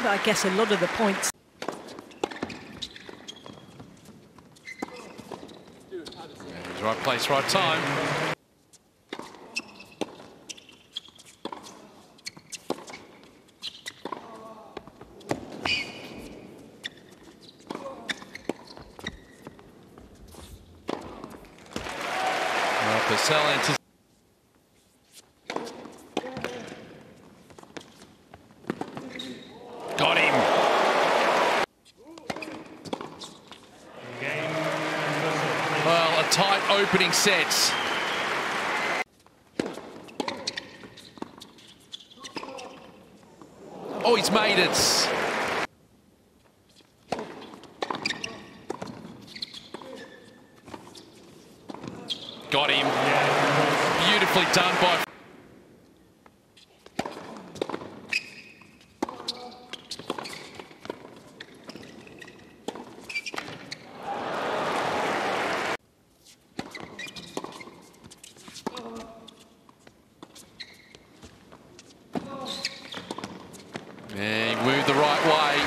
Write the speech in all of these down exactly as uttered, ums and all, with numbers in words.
I guess a lot of the points. Yeah, right place, right time. Well, Basel enters. Got him. Well, a tight opening set. Oh, he's made it. Got him. Beautifully done by... Yeah, he moved the right way.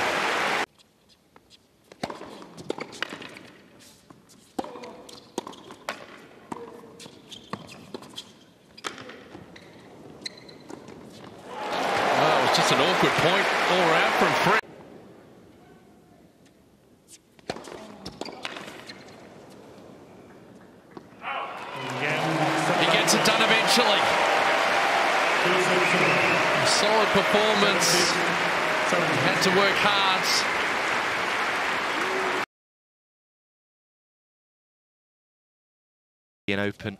Oh, it was just an awkward point all around from Fred. He gets it done eventually. A solid performance. He had to work hard. An open.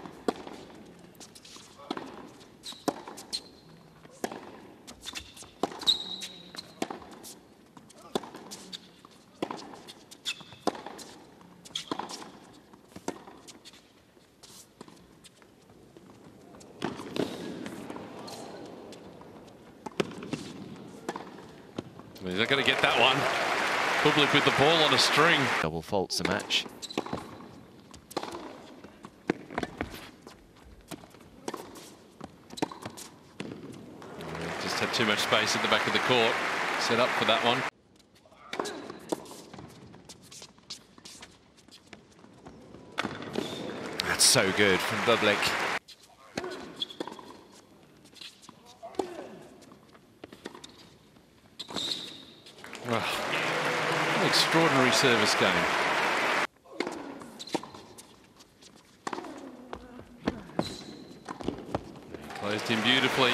He's not going to get that one. Bublik with the ball on a string. Double faults the match. Just had too much space at the back of the court. Set up for that one. That's so good from Bublik. Well, an extraordinary service game. Closed him beautifully.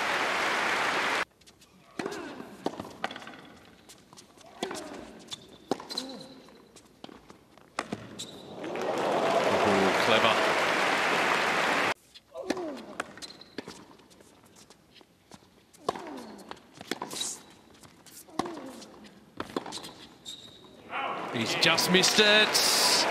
Ooh, clever. He's just missed it.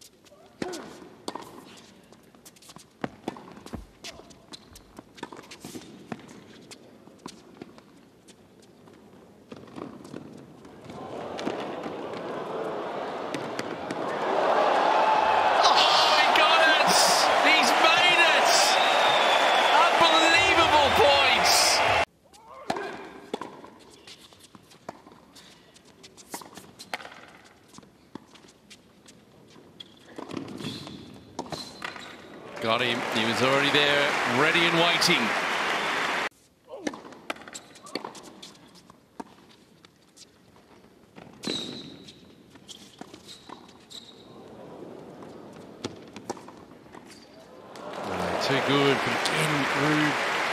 Oh, he got it! He's made it! Unbelievable points! Got him. He was already there, ready and waiting. Oh, too good, but again, Ruud.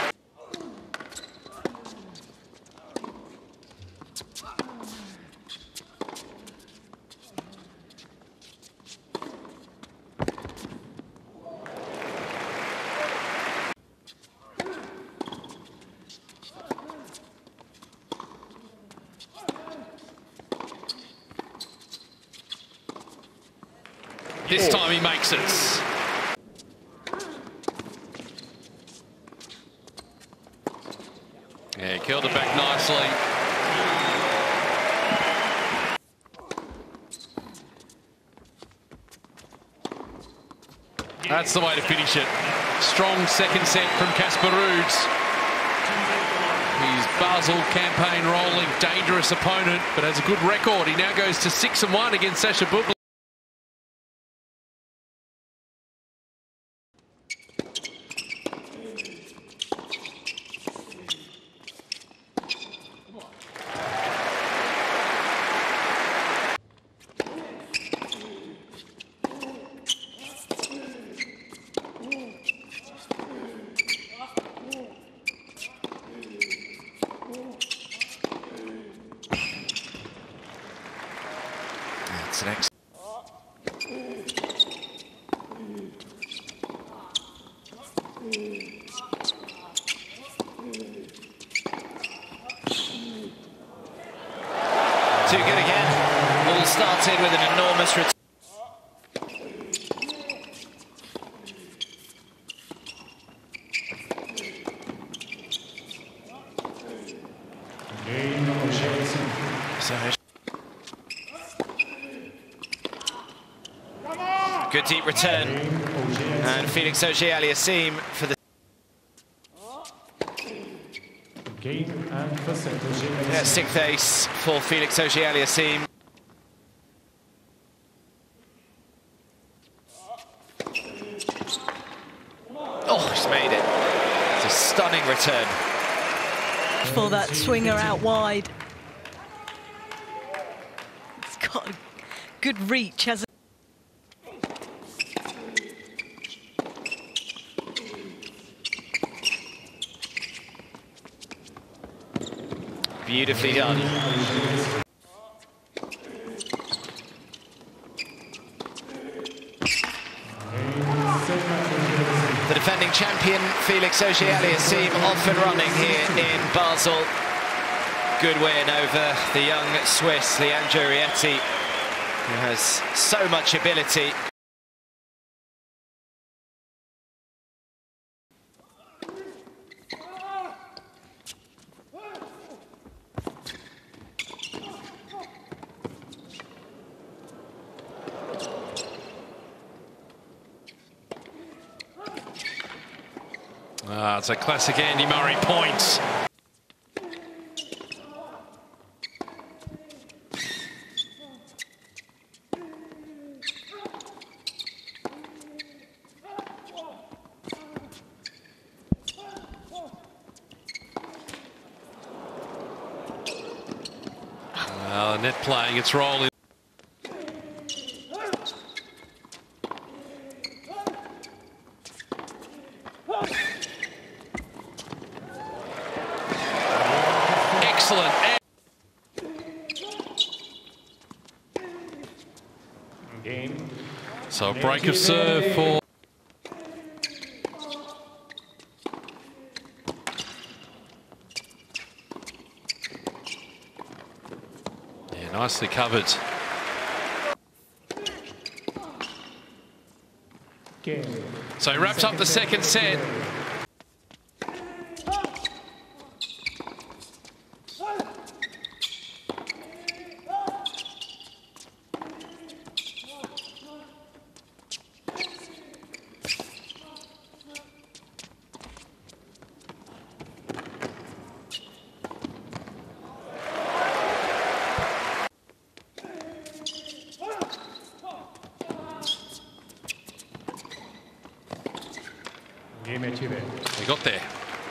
This time he makes it. Yeah, curled it back nicely. That's the way to finish it. Strong second set from Casper Ruud. He's Basel campaign rolling, dangerous opponent, but has a good record. He now goes to six and one against Sasha Bublik. That's an excellent. Too good again. All started with an enormous return. So good deep return, and Hurkacz Auger-Aliassime for the yeah, sixth ace for Hurkacz Auger-Aliassime. Oh, he's made it. It's a stunning return. For that swinger out wide. It's got a good reach, hasn't it? Beautifully done. The defending champion, Hurkacz Auger-Aliassime, off and running here in Basel. Good win over the young Swiss, Leandro Rietti, who has so much ability. Ah, it's a classic Andy Murray point. Well, net playing its role in. Excellent. So a break of serve for. Yeah, nicely covered. So he wraps up the second set. He got there.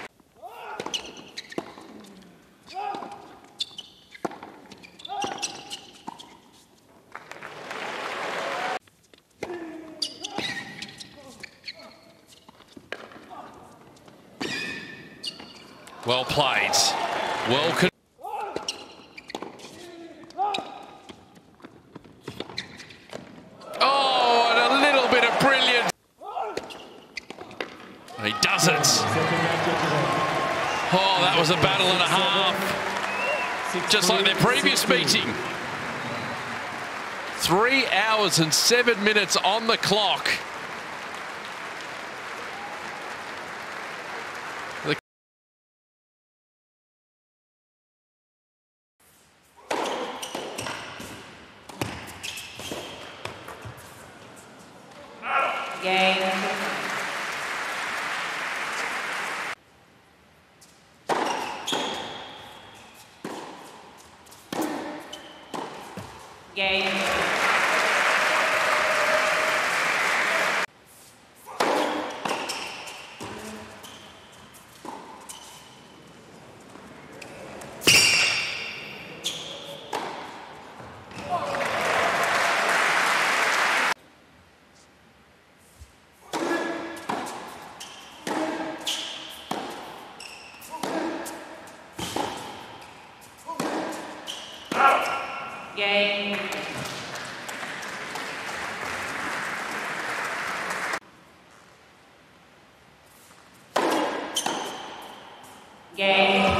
Well played. Well con Oh, and a little bit of brilliance. He does it. Oh, that was a battle and a half. Just like their previous meeting. Three hours and seven minutes on the clock. Game. Game. Game. Game.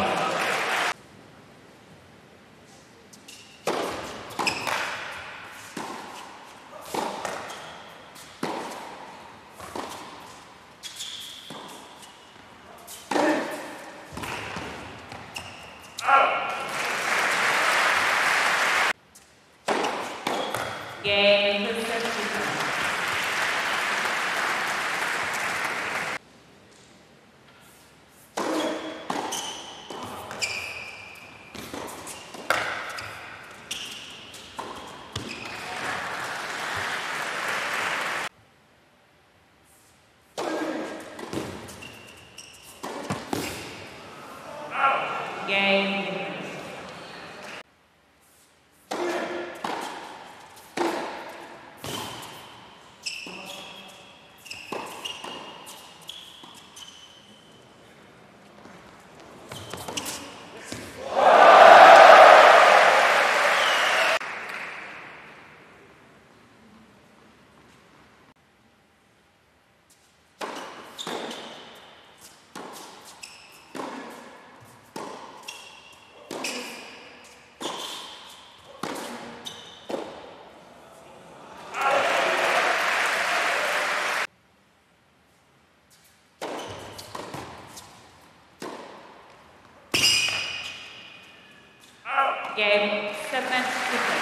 Game. Game. Game. Seven.